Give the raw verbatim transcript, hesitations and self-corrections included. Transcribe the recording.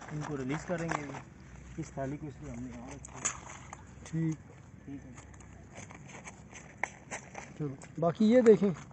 इनको रिलीज़ करेंगे इस थाली को, इसलिए हमने यहाँ रखा। ठीक ठीक है, चलो बाकी ये देखें